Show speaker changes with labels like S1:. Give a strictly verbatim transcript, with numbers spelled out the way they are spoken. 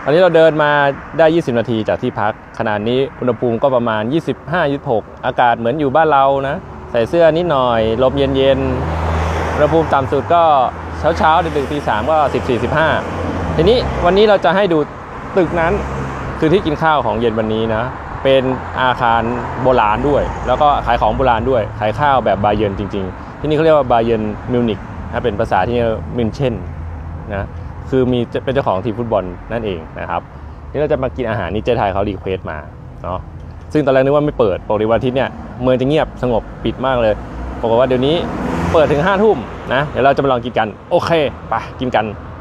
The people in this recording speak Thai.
S1: ตอนนี้เราเดินมาได้ยี่สิบนาทีจากที่พักขณะนี้อุณหภูมิก็ประมาณยี่สิบห้า ยี่สิบหกอากาศเหมือนอยู่บ้านเรานะใส่เสื้อนิดหน่อยลมเย็นๆอุณหภูมิต่ำสุดก็เช้าเช้าดึกๆตีสามก็สิบสี่ สิบห้าทีนี้วันนี้เราจะให้ดูตึกนั้นคือที่กินข้าวของเย็นวันนี้นะเป็นอาคารโบราณด้วยแล้วก็ขายของโบราณด้วยขายข้าวแบบบาเยิร์นจริงๆที่นี่เขาเรียกว่าบาเยิร์นมิวนิกนะเป็นภาษาที่มินเช่นนะคือมีเป็นเจ้าของทีมฟุตบอลนั่นเองนะครับนี่เราจะมากินอาหารนี่เจ๊ไทยเขารีเควสมาเนาะซึ่งตอนแรกนึกว่าไม่เปิดปกติวันอาทิตย์เนี่ยเมืองจะเงียบสงบปิดมากเลยปรากฏว่าเดี๋ยวนี้เปิดถึงห้าทุ่มนะเดี๋ยวเราจะมาลองกินกันโอเคไปกินกัน